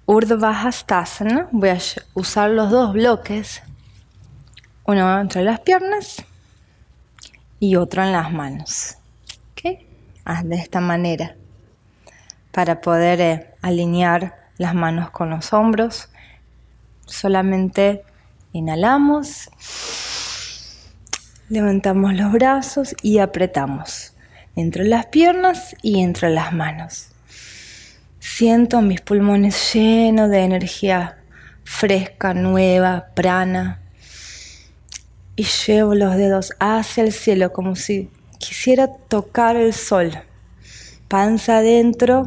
Urdhva Hastasana. Voy a usar los dos bloques, uno entre las piernas y otro en las manos. ¿Okay? De esta manera, para poder alinear las manos con los hombros. Solamente inhalamos, levantamos los brazos y apretamos entre las piernas y entre las manos. Siento mis pulmones llenos de energía fresca, nueva, prana. Y llevo los dedos hacia el cielo como si quisiera tocar el sol. Panza adentro,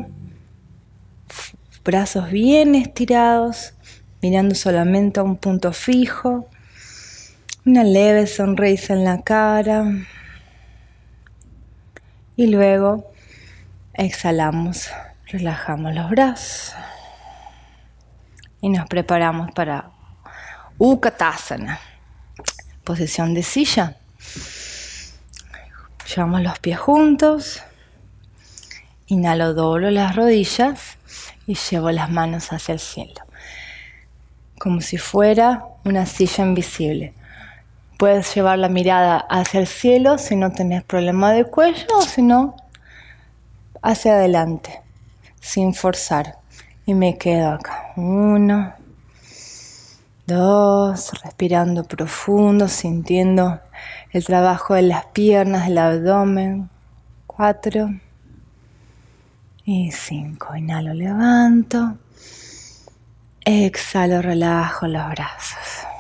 brazos bien estirados, mirando solamente a un punto fijo. Una leve sonrisa en la cara. Y luego exhalamos, relajamos los brazos. Y nos preparamos para Utkatasana. Posición de silla. Llevamos los pies juntos. Inhalo, doblo las rodillas y llevo las manos hacia el cielo. Como si fuera una silla invisible. Puedes llevar la mirada hacia el cielo si no tenés problema de cuello o si no, hacia adelante, sin forzar. Y me quedo acá. 1, 2, respirando profundo, sintiendo el trabajo de las piernas, del abdomen. 4 y 5. Inhalo, levanto. Exhalo, relajo los brazos.